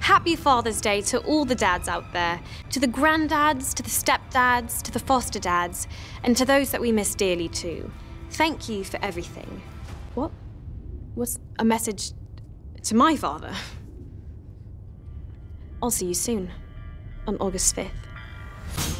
Happy Father's Day to all the dads out there, to the granddads, to the stepdads, to the foster dads, and to those that we miss dearly too. Thank you for everything. What? Was a message to my father? I'll see you soon, on August 5th.